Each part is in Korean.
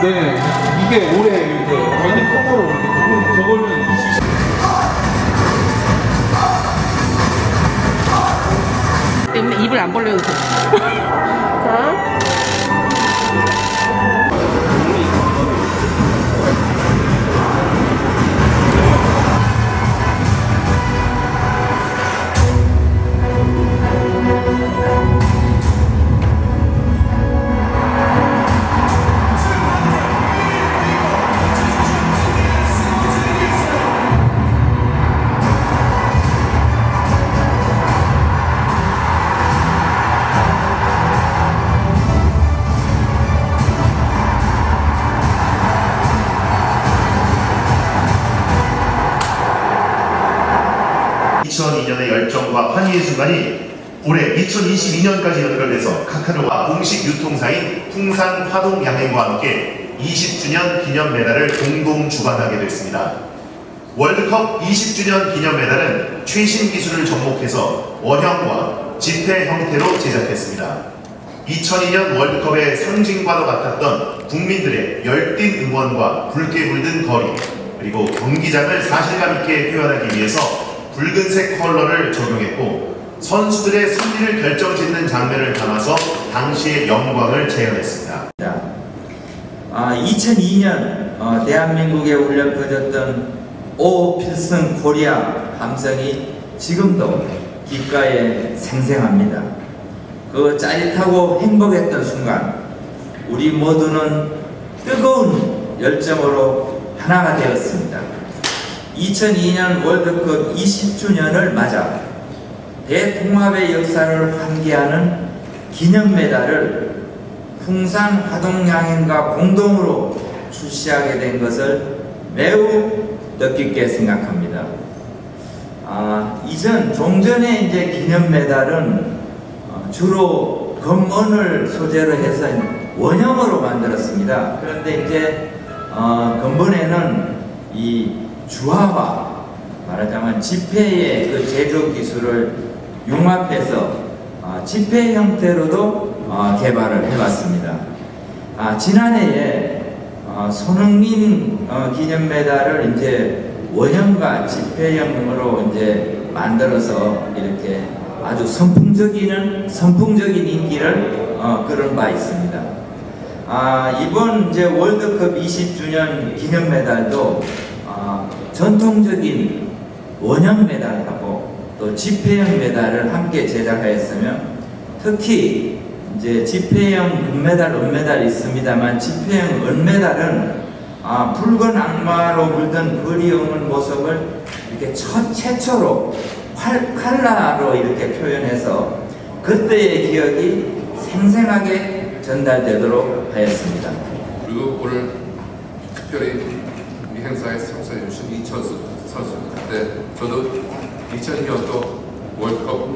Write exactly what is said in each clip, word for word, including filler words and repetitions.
네, 이게 올해 이렇게 완전 콩으로 이렇게 되고 저거는 때문에 입을 안 벌려도 돼. 자. 이천이 년의 열정과 환희의 순간이 올해 이천이십이 년까지 연결돼서 카카오와 공식 유통사인 풍산 화동 양행과 함께 이십 주년 기념 메달을 공동 주관하게 됐습니다. 월드컵 이십 주년 기념 메달은 최신 기술을 접목해서 원형과 지폐 형태로 제작했습니다. 이천이 년 월드컵의 상징과도 같았던 국민들의 열띤 응원과 붉게 물든 거리, 그리고 경기장을 사실감 있게 표현하기 위해서 붉은색 컬러를 적용했고 선수들의 승리를 결정짓는 장면을 담아서 당시의 영광을 재현했습니다. 아, 이천이 년 어, 대한민국에 울려 퍼졌던 오 필승 코리아 함성이 지금도 귓가에 생생합니다. 그 짜릿하고 행복했던 순간 우리 모두는 뜨거운 열정으로 하나가 되었습니다. 이천이 년 월드컵 이십 주년을 맞아 대통합의 역사를 환기하는 기념메달을 풍산 화동양행과 공동으로 출시하게 된 것을 매우 뜻깊게 생각합니다. 아, 이전 종전의 이제 기념메달은 어, 주로 금은을 소재로 해서 원형으로 만들었습니다. 그런데 이제 어, 근본에는 이 주화와 말하자면 지폐의 그 제조 기술을 융합해서 어, 지폐 형태로도 어, 개발을 해봤습니다. 아, 지난해에 어, 손흥민 어, 기념 메달을 이제 원형과 지폐형으로 이제 만들어서 이렇게 아주 선풍적인 선풍적인 인기를 어, 끌은 바 있습니다. 아, 이번 이제 월드컵 이십 주년 기념 메달도 어, 전통적인 원형 메달하고 또 지폐형 메달을 함께 제작하였으며 특히 이제 지폐형 금메달, 은메달이 있습니다만 지폐형 은메달은 아, 붉은 악마로 물든 그리움의 모습을 이렇게 첫 최초로 칼, 칼라로 이렇게 표현해서 그때의 기억이 생생하게 전달되도록 하였습니다. 그리고 오늘 특별히 이 행사에 참석해 주신 이천수 선수, 그때 저도 이천이 년도 월드컵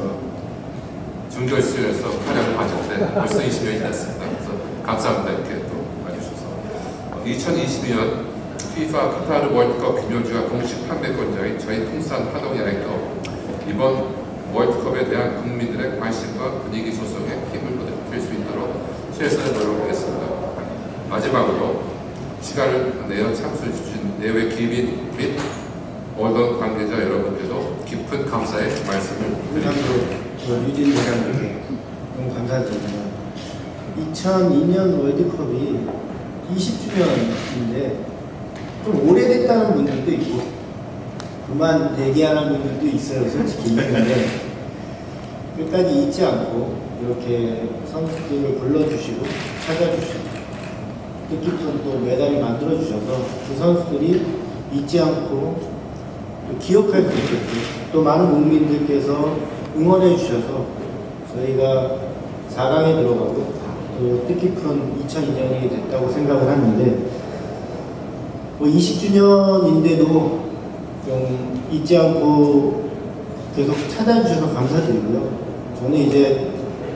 중결승에서 활약을 마쳤는데 벌써 이십 년이 됐습니다. 그래서 감사합니다. 이렇게 또 와주셔서. 이천이십이 년 피파 카타르 월드컵 기념주가 공식 판매권자인 저희 풍산 화동양행도 이번 월드컵에 대한 국민들의 관심과 분위기 조성에 힘을 보탤 수 있도록 최선을 노력하겠습니다. 마지막으로 시간을 내어 참석해 주신 내외 기민 및 언론 관계자 여러분께도 깊은 감사의 말씀을 드립니다. 유진 회장님께 너무 감사드립니다. 이천이 년 월드컵이 이십 주년인데 좀 오래됐다는 분들도 있고 그만 대기하는 분들도 있어요. 솔직히. 근데 끝까지 잊지 않고 이렇게 선수들을 불러주시고 찾아주시고 뜻깊은 또 메달을 만들어주셔서 그 선수들이 잊지 않고 또 기억할 수 있게끔 또 많은 국민들께서 응원해 주셔서 저희가 사 강에 들어가고 또 뜻깊은 이천이 년이 됐다고 생각을 하는데 뭐 이십 주년인데도 좀 잊지 않고 계속 찾아주셔서 감사드리고요. 저는 이제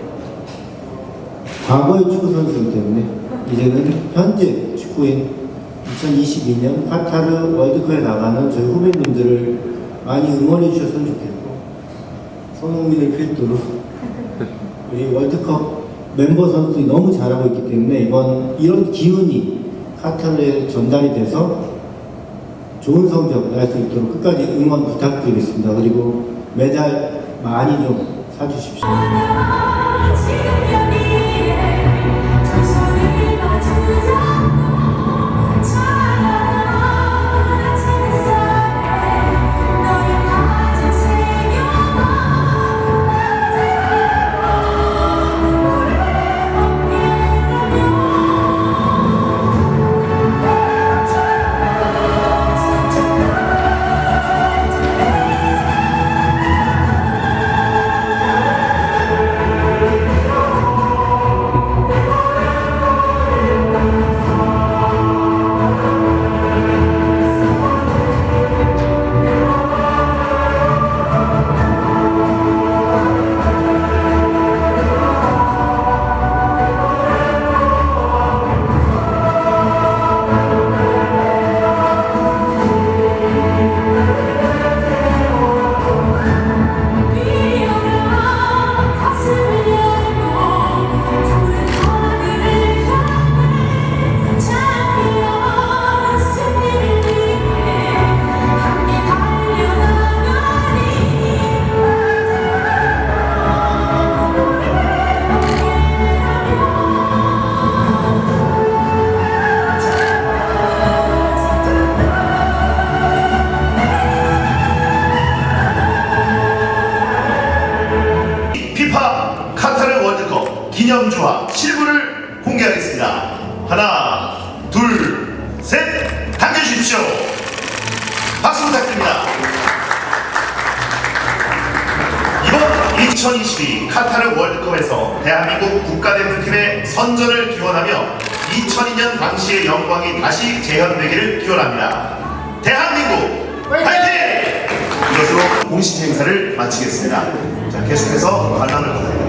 과거의 축구 선수이기 때문에 이제는 현재 축구인 이천이십이 년 카타르 월드컵에 나가는 저희 후배님들을 많이 응원해 주셨으면 좋겠고 손흥민을 필두로 우리 월드컵 멤버 선수들이 너무 잘하고 있기 때문에 이번 이런 기운이 카타르에 전달이 돼서 좋은 성적 낼 수 있도록 끝까지 응원 부탁드리겠습니다. 그리고 메달 많이 좀 사주십시오. 피파 카타르 월드컵 기념주화 실물을 공개하겠습니다. 하나, 둘, 셋, 당겨주십시오. 박수 부탁드립니다. 이번 이천이십이 카타르 월드컵에서 대한민국 국가대표팀의 선전을 기원하며 이천이 년 당시의 영광이 다시 재현되기를 기원합니다. 대한민국 화이팅! 이것으로 공식 행사를 마치겠습니다. 자, 계속해서 관람을